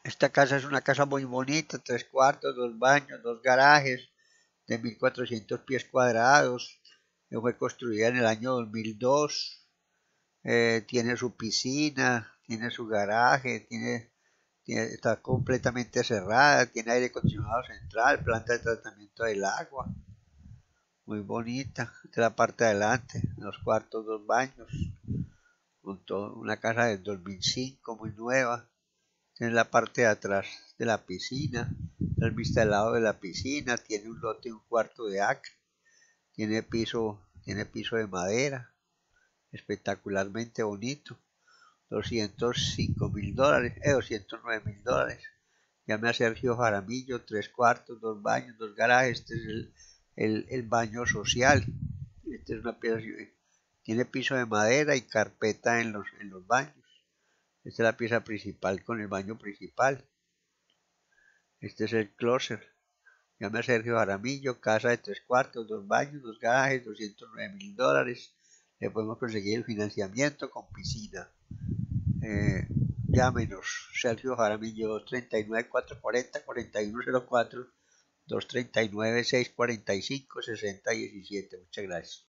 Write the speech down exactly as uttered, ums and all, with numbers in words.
Esta casa es una casa muy bonita, tres cuartos, dos baños, dos garajes, de mil cuatrocientos pies cuadrados. Eh, Fue construida en el año dos mil dos. Eh, tiene su piscina, tiene su garaje, tiene, tiene- está completamente cerrada, tiene aire acondicionado central, planta de tratamiento del agua, muy bonita. Esta es la parte de adelante, dos cuartos, dos baños, junto una casa del dos mil cinco, muy nueva. Tiene la parte de atrás de la piscina, la vista al lado de la piscina, tiene un lote, un cuarto de acre, tiene piso, tiene piso de madera, espectacularmente bonito. doscientos cinco mil dólares, eh, doscientos nueve mil dólares. Llame a Sergio Jaramillo, tres cuartos, dos baños, dos garajes. Este es el, el, el baño social. Este es una pieza, tiene piso de madera y carpeta en los, en los baños. Esta es la pieza principal con el baño principal. Este es el closet. Llame a Sergio Jaramillo, casa de tres cuartos, dos baños, dos garajes, doscientos nueve mil dólares. Le podemos conseguir el financiamiento con piscina. Eh, Llámenos, Sergio Jaramillo, dos tres nueve, cuatro cuatro cero, cuatro uno cero cuatro, dos tres nueve, seis cuatro cinco, seis cero uno siete. Muchas gracias.